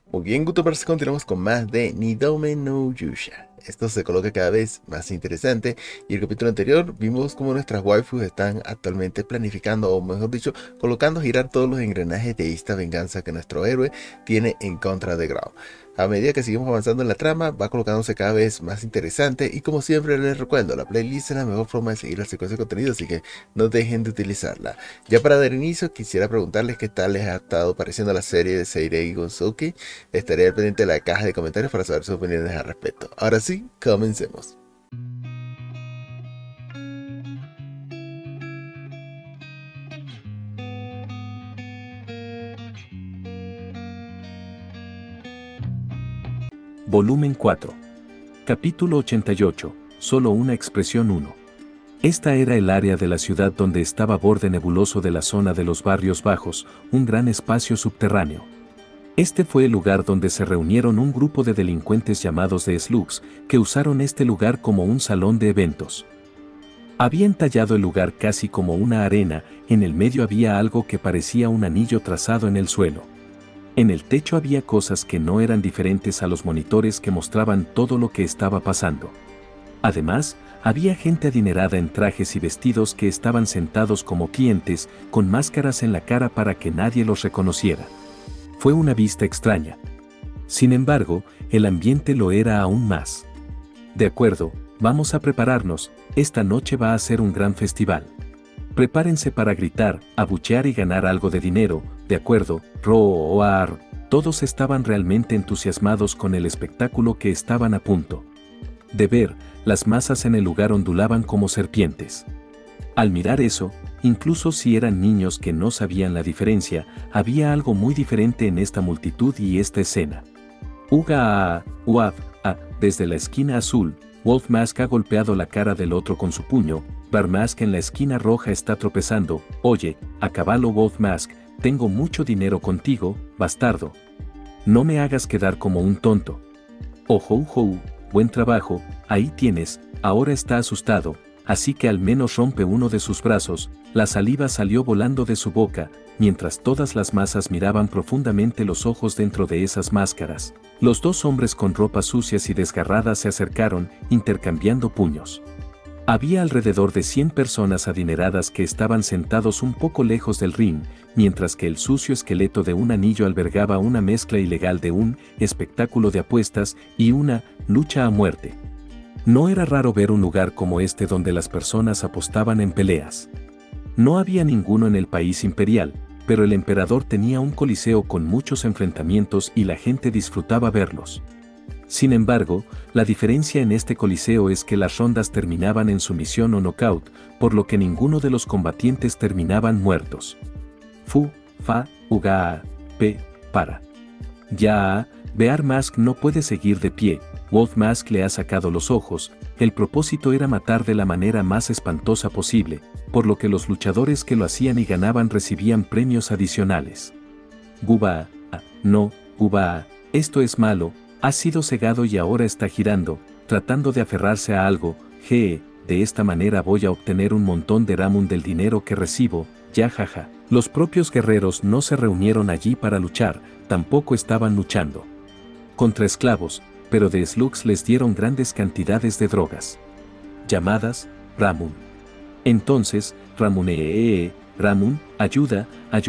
Muy bien, Gutovers, continuamos con más de Nidome no Yusha. Esto se coloca cada vez más interesante y el capítulo anterior vimos cómo nuestras waifus están actualmente planificando, o mejor dicho, colocando a girar todos los engranajes de esta venganza que nuestro héroe tiene en contra de Grau. A medida que seguimos avanzando en la trama, va colocándose cada vez más interesante y como siempre les recuerdo, la playlist es la mejor forma de seguir la secuencia de contenido, así que no dejen de utilizarla. Ya para dar inicio, quisiera preguntarles qué tal les ha estado pareciendo la serie de Seirei Gonzouki. Estaré al pendiente de la caja de comentarios para saber sus opiniones al respecto. Ahora sí, comencemos. Volumen 4. Capítulo 88. Solo una expresión 1. Esta era el área de la ciudad donde estaba borde nebuloso de la zona de los barrios bajos, un gran espacio subterráneo. Este fue el lugar donde se reunieron un grupo de delincuentes llamados de slugs, que usaron este lugar como un salón de eventos. Habían tallado el lugar casi como una arena, en el medio había algo que parecía un anillo trazado en el suelo. En el techo había cosas que no eran diferentes a los monitores que mostraban todo lo que estaba pasando. Además, había gente adinerada en trajes y vestidos que estaban sentados como clientes, con máscaras en la cara para que nadie los reconociera. Fue una vista extraña. Sin embargo, el ambiente lo era aún más. De acuerdo, vamos a prepararnos, esta noche va a ser un gran festival. Prepárense para gritar, abuchear y ganar algo de dinero, de acuerdo, roar. Todos estaban realmente entusiasmados con el espectáculo que estaban a punto de ver. Las masas en el lugar ondulaban como serpientes. Al mirar eso, incluso si eran niños que no sabían la diferencia, había algo muy diferente en esta multitud y esta escena. Uga, uaf, desde la esquina azul, Wolf Mask ha golpeado la cara del otro con su puño. Bear Mask en la esquina roja está tropezando. Oye, a caballo Wolf Mask, tengo mucho dinero contigo, bastardo. No me hagas quedar como un tonto. Ojo, buen trabajo, ahí tienes, ahora está asustado, así que al menos rompe uno de sus brazos. La saliva salió volando de su boca, mientras todas las masas miraban profundamente los ojos dentro de esas máscaras. Los dos hombres con ropas sucias y desgarradas se acercaron, intercambiando puños. Había alrededor de 100 personas adineradas que estaban sentados un poco lejos del ring, mientras que el sucio esqueleto de un anillo albergaba una mezcla ilegal de un espectáculo de apuestas y una lucha a muerte. No era raro ver un lugar como este donde las personas apostaban en peleas. No había ninguno en el país imperial, pero el emperador tenía un coliseo con muchos enfrentamientos y la gente disfrutaba verlos. Sin embargo, la diferencia en este coliseo es que las rondas terminaban en sumisión o knockout, por lo que ninguno de los combatientes terminaban muertos. Fu, fa, uga, para. Ya, Bear Mask no puede seguir de pie. Wolf Mask le ha sacado los ojos. El propósito era matar de la manera más espantosa posible, por lo que los luchadores que lo hacían y ganaban recibían premios adicionales. Guba, no, Guba, esto es malo. Ha sido cegado y ahora está girando, tratando de aferrarse a algo. De esta manera voy a obtener un montón de ramun del dinero que recibo. Ya jaja. Los propios guerreros no se reunieron allí para luchar, tampoco estaban luchando contra esclavos, pero de slugs les dieron grandes cantidades de drogas. Llamadas, ramun. Entonces, ramun, ayuda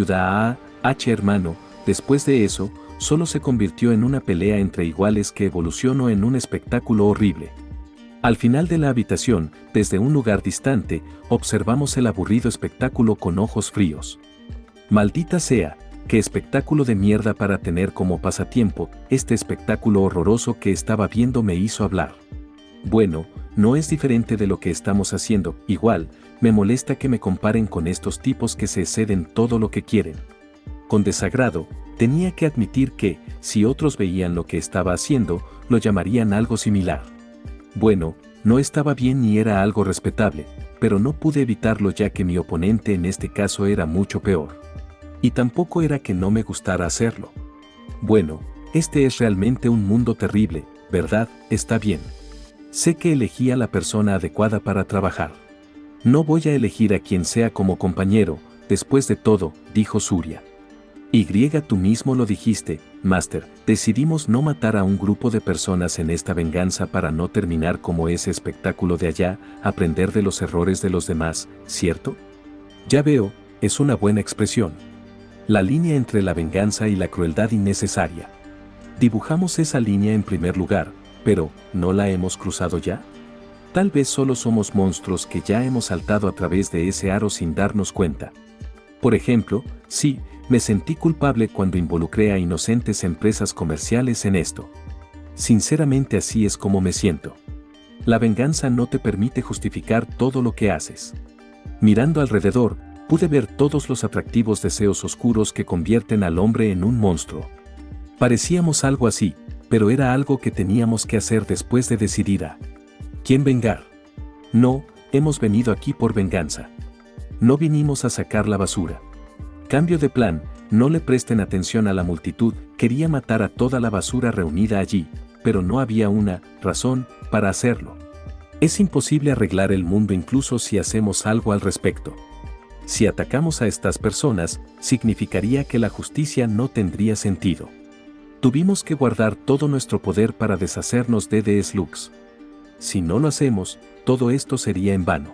hermano. Después de eso, solo se convirtió en una pelea entre iguales que evolucionó en un espectáculo horrible. Al final de la habitación, desde un lugar distante, observamos el aburrido espectáculo con ojos fríos. Maldita sea, qué espectáculo de mierda para tener como pasatiempo. Este espectáculo horroroso que estaba viendo me hizo hablar. Bueno, no es diferente de lo que estamos haciendo. Igual, me molesta que me comparen con estos tipos que se exceden todo lo que quieren. Con desagrado, tenía que admitir que, si otros veían lo que estaba haciendo, lo llamarían algo similar. Bueno, no estaba bien ni era algo respetable, pero no pude evitarlo ya que mi oponente en este caso era mucho peor. Y tampoco era que no me gustara hacerlo. Bueno, este es realmente un mundo terrible, ¿verdad? Está bien. Sé que elegí a la persona adecuada para trabajar. No voy a elegir a quien sea como compañero, después de todo, dijo Surya. Tú mismo lo dijiste, Master, decidimos no matar a un grupo de personas en esta venganza para no terminar como ese espectáculo de allá, aprender de los errores de los demás, ¿cierto? Ya veo, es una buena expresión. La línea entre la venganza y la crueldad innecesaria. Dibujamos esa línea en primer lugar, pero, ¿no la hemos cruzado ya? Tal vez solo somos monstruos que ya hemos saltado a través de ese aro sin darnos cuenta. Por ejemplo, sí, me sentí culpable cuando involucré a inocentes empresas comerciales en esto. Sinceramente así es como me siento. La venganza no te permite justificar todo lo que haces. Mirando alrededor, pude ver todos los atractivos deseos oscuros que convierten al hombre en un monstruo. Parecíamos algo así, pero era algo que teníamos que hacer después de decidir a ¿quién vengar? No, hemos venido aquí por venganza. No vinimos a sacar la basura. Cambio de plan, no le presten atención a la multitud, quería matar a toda la basura reunida allí, pero no había una razón para hacerlo. Es imposible arreglar el mundo incluso si hacemos algo al respecto. Si atacamos a estas personas, significaría que la justicia no tendría sentido. Tuvimos que guardar todo nuestro poder para deshacernos de The Slugs. Si no lo hacemos, todo esto sería en vano.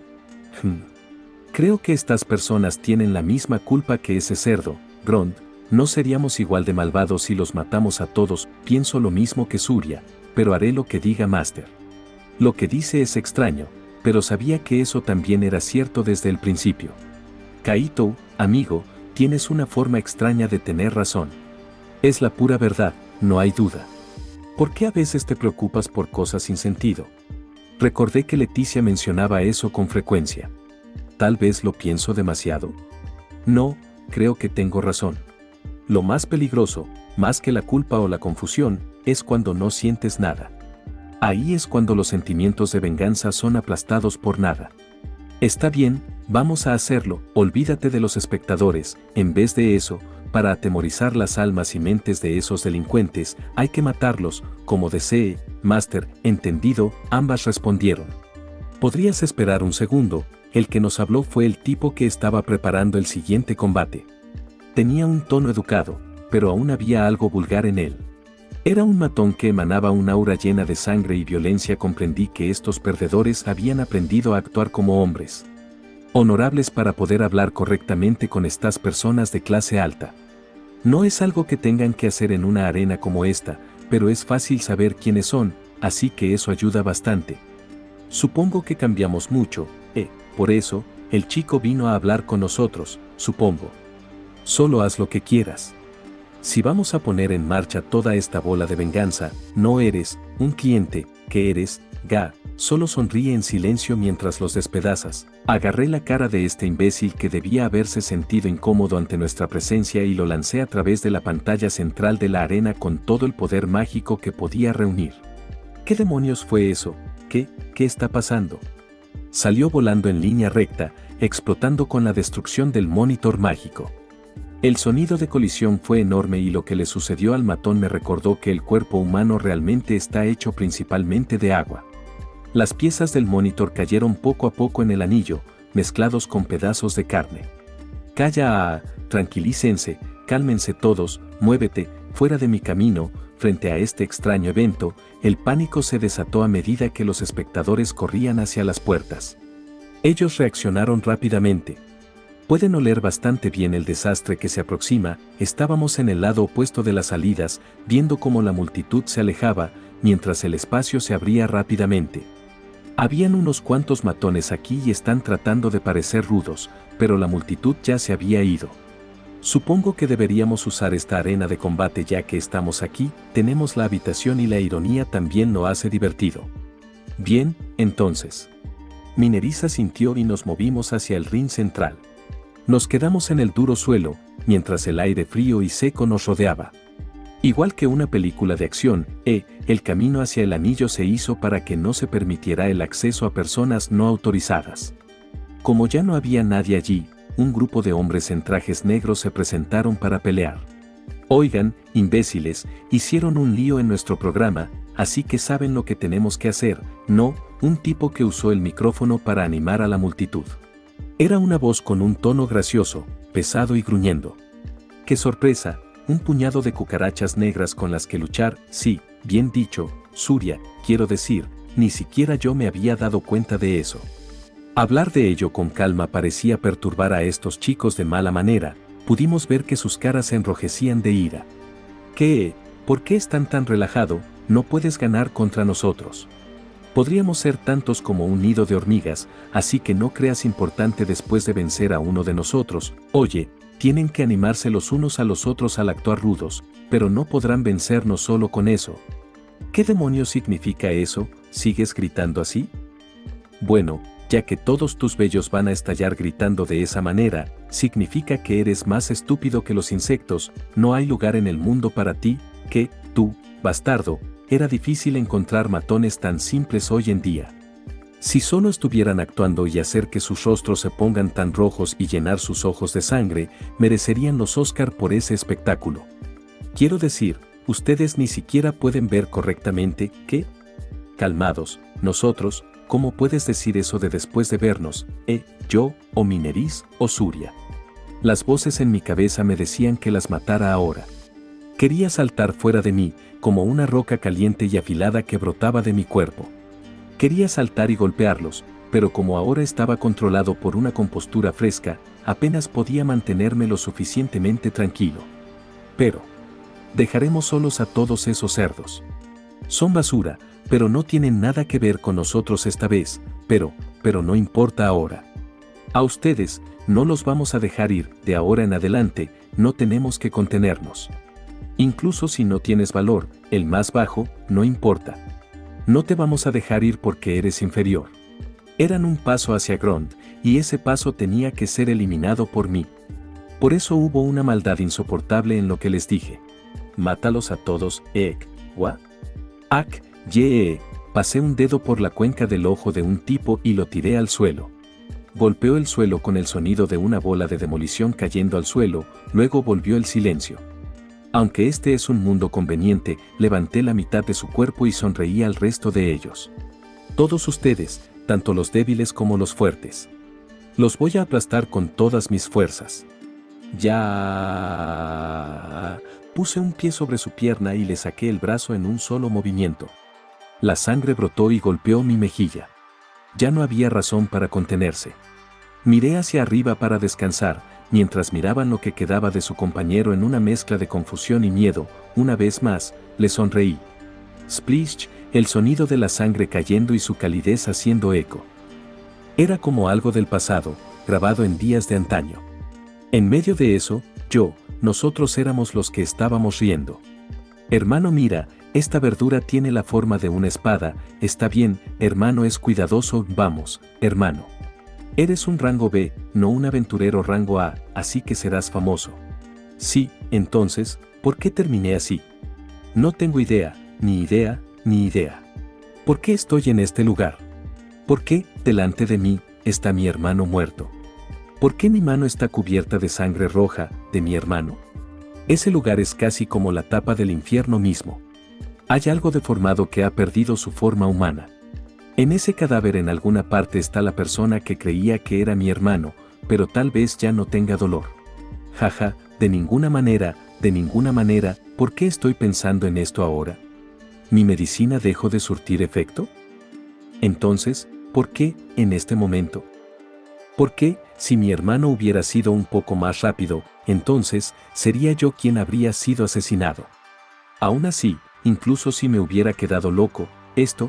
Creo que estas personas tienen la misma culpa que ese cerdo, Grond. No seríamos igual de malvados si los matamos a todos. Pienso lo mismo que Surya, pero haré lo que diga Master. Lo que dice es extraño, pero sabía que eso también era cierto desde el principio. Kaito, amigo, tienes una forma extraña de tener razón. Es la pura verdad, no hay duda. ¿Por qué a veces te preocupas por cosas sin sentido? Recordé que Leticia mencionaba eso con frecuencia. ¿Tal vez lo pienso demasiado? No, creo que tengo razón. Lo más peligroso, más que la culpa o la confusión, es cuando no sientes nada. Ahí es cuando los sentimientos de venganza son aplastados por nada. Está bien, vamos a hacerlo, olvídate de los espectadores, en vez de eso, para atemorizar las almas y mentes de esos delincuentes, hay que matarlos, como desee, Master, entendido, ambas respondieron. ¿Podrías esperar un segundo? El que nos habló fue el tipo que estaba preparando el siguiente combate. Tenía un tono educado, pero aún había algo vulgar en él. Era un matón que emanaba un aura llena de sangre y violencia. Comprendí que estos perdedores habían aprendido a actuar como hombres honorables para poder hablar correctamente con estas personas de clase alta. No es algo que tengan que hacer en una arena como esta, pero es fácil saber quiénes son, así que eso ayuda bastante. Supongo que cambiamos mucho, por eso, el chico vino a hablar con nosotros, supongo. Solo haz lo que quieras. Si vamos a poner en marcha toda esta bola de venganza, no eres un cliente, ¿qué eres? Solo sonríe en silencio mientras los despedazas. Agarré la cara de este imbécil que debía haberse sentido incómodo ante nuestra presencia y lo lancé a través de la pantalla central de la arena con todo el poder mágico que podía reunir. ¿Qué demonios fue eso? ¿Qué está pasando? Salió volando en línea recta, explotando con la destrucción del monitor mágico. El sonido de colisión fue enorme y lo que le sucedió al matón me recordó que el cuerpo humano realmente está hecho principalmente de agua. Las piezas del monitor cayeron poco a poco en el anillo, mezclados con pedazos de carne. Calla, tranquilícense, cálmense todos, muévete, fuera de mi camino. Frente a este extraño evento, el pánico se desató a medida que los espectadores corrían hacia las puertas. Ellos reaccionaron rápidamente. Pueden oler bastante bien el desastre que se aproxima. Estábamos en el lado opuesto de las salidas, viendo cómo la multitud se alejaba, mientras el espacio se abría rápidamente. Habían unos cuantos matones aquí y están tratando de parecer rudos, pero la multitud ya se había ido. Supongo que deberíamos usar esta arena de combate ya que estamos aquí, tenemos la habitación y la ironía también lo hace divertido. Bien, entonces. Mineriza sintió y nos movimos hacia el ring central. Nos quedamos en el duro suelo, mientras el aire frío y seco nos rodeaba. Igual que una película de acción, el camino hacia el anillo se hizo para que no se permitiera el acceso a personas no autorizadas. Como ya no había nadie allí, un grupo de hombres en trajes negros se presentaron para pelear. Oigan, imbéciles, hicieron un lío en nuestro programa, así que saben lo que tenemos que hacer, ¿no? Un tipo que usó el micrófono para animar a la multitud. Era una voz con un tono gracioso, pesado y gruñendo. ¡Qué sorpresa! un puñado de cucarachas negras con las que luchar. Sí, bien dicho, Surya, quiero decir, ni siquiera yo me había dado cuenta de eso. Hablar de ello con calma parecía perturbar a estos chicos de mala manera. Pudimos ver que sus caras se enrojecían de ira. ¿Qué? ¿Por qué están tan relajado? No puedes ganar contra nosotros. Podríamos ser tantos como un nido de hormigas, así que no creas importante después de vencer a uno de nosotros. Oye, tienen que animarse los unos a los otros al actuar rudos, pero no podrán vencernos solo con eso. ¿Qué demonios significa eso? ¿Sigues gritando así? Bueno, ya que todos tus vellos van a estallar gritando de esa manera, significa que eres más estúpido que los insectos. No hay lugar en el mundo para ti, que, tú, bastardo. Era difícil encontrar matones tan simples hoy en día. Si solo estuvieran actuando y hacer que sus rostros se pongan tan rojos y llenar sus ojos de sangre, merecerían los Oscar por ese espectáculo. Quiero decir, ustedes ni siquiera pueden ver correctamente, ¿qué? Calmados, nosotros, ¿cómo puedes decir eso de después de vernos, yo, o mi nariz, o Surya? Las voces en mi cabeza me decían que las matara ahora. Quería saltar fuera de mí, como una roca caliente y afilada que brotaba de mi cuerpo. Quería saltar y golpearlos, pero como ahora estaba controlado por una compostura fresca, apenas podía mantenerme lo suficientemente tranquilo. Pero dejaremos solos a todos esos cerdos. Son basura, pero no tienen nada que ver con nosotros esta vez, pero no importa ahora. A ustedes, no los vamos a dejar ir, de ahora en adelante, no tenemos que contenernos. Incluso si no tienes valor, el más bajo, no importa. No te vamos a dejar ir porque eres inferior. Eran un paso hacia Grond, y ese paso tenía que ser eliminado por mí. Por eso hubo una maldad insoportable en lo que les dije. Mátalos a todos, ¿what? Pasé un dedo por la cuenca del ojo de un tipo y lo tiré al suelo. Golpeó el suelo con el sonido de una bola de demolición cayendo al suelo, luego volvió el silencio. Aunque este es un mundo conveniente, levanté la mitad de su cuerpo y sonreí al resto de ellos. Todos ustedes, tanto los débiles como los fuertes. Los voy a aplastar con todas mis fuerzas. Ya. Puse un pie sobre su pierna y le saqué el brazo en un solo movimiento. La sangre brotó y golpeó mi mejilla. Ya no había razón para contenerse. Miré hacia arriba para descansar, mientras miraban lo que quedaba de su compañero en una mezcla de confusión y miedo. Una vez más, le sonreí. Splish, el sonido de la sangre cayendo y su calidez haciendo eco. Era como algo del pasado, grabado en días de antaño. En medio de eso, nosotros éramos los que estábamos riendo. Hermano, mira, esta verdura tiene la forma de una espada. Está bien, hermano, es cuidadoso. Vamos, hermano. Eres un rango B, no un aventurero rango A, así que serás famoso. Sí, entonces, ¿por qué terminé así? No tengo idea, ni idea. ¿Por qué estoy en este lugar? ¿Por qué, delante de mí, está mi hermano muerto? ¿Por qué mi mano está cubierta de sangre roja, de mi hermano? Ese lugar es casi como la tapa del infierno mismo. Hay algo deformado que ha perdido su forma humana. En ese cadáver en alguna parte está la persona que creía que era mi hermano, pero tal vez ya no tenga dolor. Jaja, de ninguna manera, ¿por qué estoy pensando en esto ahora? ¿Mi medicina dejó de surtir efecto? Entonces, ¿por qué, en este momento? ¿Por qué, si mi hermano hubiera sido un poco más rápido, entonces, sería yo quien habría sido asesinado? Aún así, incluso si me hubiera quedado loco, esto.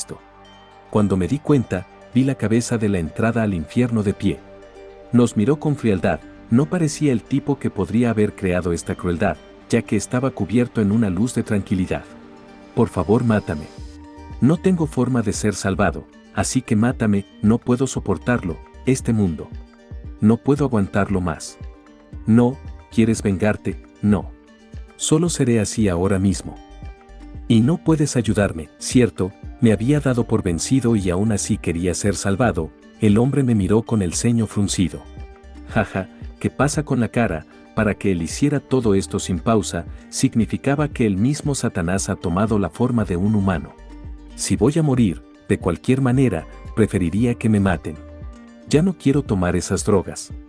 Cuando me di cuenta, vi la cabeza de la entrada al infierno de pie. Nos miró con frialdad, no parecía el tipo que podría haber creado esta crueldad, ya que estaba cubierto en una luz de tranquilidad. Por favor, mátame. No tengo forma de ser salvado, así que mátame, no puedo soportarlo, este mundo. No puedo aguantarlo más. No, ¿quieres vengarte? No. Solo seré así ahora mismo. Y no puedes ayudarme, ¿cierto? Me había dado por vencido y aún así quería ser salvado. El hombre me miró con el ceño fruncido. Jaja, ¿qué pasa con la cara? Para que él hiciera todo esto sin pausa, significaba que el mismo Satanás ha tomado la forma de un humano. Si voy a morir, de cualquier manera, preferiría que me maten. Ya no quiero tomar esas drogas.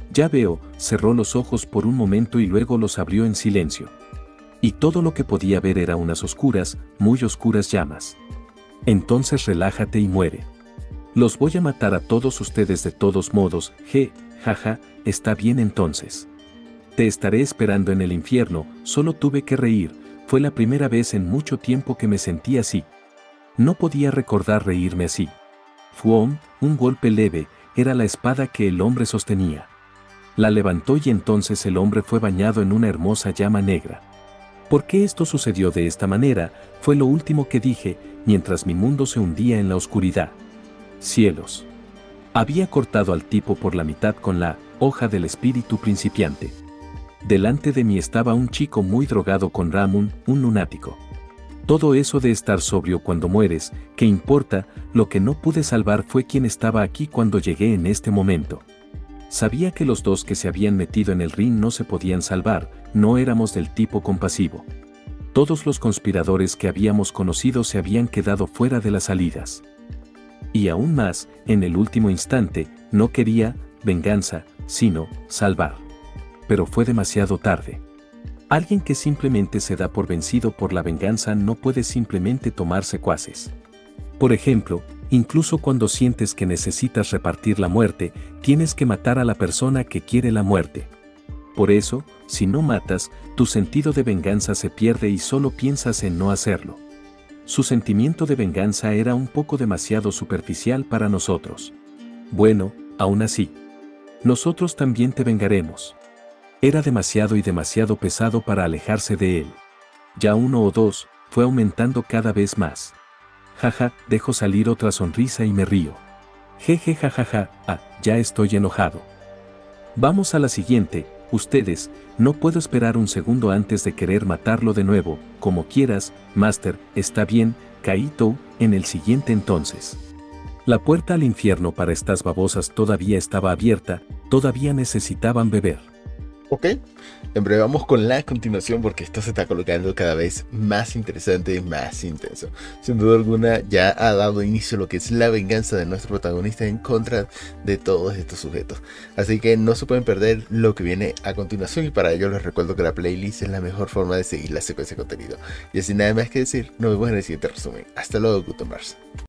Ya veo, cerró los ojos por un momento y luego los abrió en silencio. Y todo lo que podía ver era unas oscuras, muy oscuras llamas. Entonces relájate y muere. Los voy a matar a todos ustedes de todos modos, jaja, está bien entonces. Te estaré esperando en el infierno, solo tuve que reír, fue la primera vez en mucho tiempo que me sentí así. No podía recordar reírme así. Fuom, un golpe leve, era la espada que el hombre sostenía. La levantó y entonces el hombre fue bañado en una hermosa llama negra. ¿Por qué esto sucedió de esta manera? Fue lo último que dije, mientras mi mundo se hundía en la oscuridad. Cielos. Había cortado al tipo por la mitad con la hoja del espíritu principiante. Delante de mí estaba un chico muy drogado con Ramun, un lunático. Todo eso de estar sobrio cuando mueres, ¿qué importa? Lo que no pude salvar fue quien estaba aquí cuando llegué en este momento. Sabía que los dos que se habían metido en el ring no se podían salvar, no éramos del tipo compasivo. Todos los conspiradores que habíamos conocido se habían quedado fuera de las salidas. Y aún más, en el último instante, no quería venganza, sino salvar. Pero fue demasiado tarde. Alguien que simplemente se da por vencido por la venganza no puede simplemente tomar secuaces. Por ejemplo, incluso cuando sientes que necesitas repartir la muerte, tienes que matar a la persona que quiere la muerte. Por eso, si no matas, tu sentido de venganza se pierde y solo piensas en no hacerlo. Su sentimiento de venganza era un poco demasiado superficial para nosotros. Bueno, aún así, nosotros también te vengaremos. Era demasiado y demasiado pesado para alejarse de él. Ya uno o dos, fue aumentando cada vez más. Jaja, dejo salir otra sonrisa y me río. Jeje jajaja, ya estoy enojado. Vamos a la siguiente, ustedes, no puedo esperar un segundo antes de querer matarlo de nuevo, como quieras, Master, está bien, Kaito, en el siguiente entonces. La puerta al infierno para estas babosas todavía estaba abierta, todavía necesitaban beber. Ok, en breve vamos con la continuación porque esto se está colocando cada vez más interesante y más intenso. Sin duda alguna ya ha dado inicio a lo que es la venganza de nuestro protagonista en contra de todos estos sujetos. Así que no se pueden perder lo que viene a continuación y para ello les recuerdo que la playlist es la mejor forma de seguir la secuencia de contenido. Y sin nada más que decir, nos vemos en el siguiente resumen. Hasta luego, Gutenberg.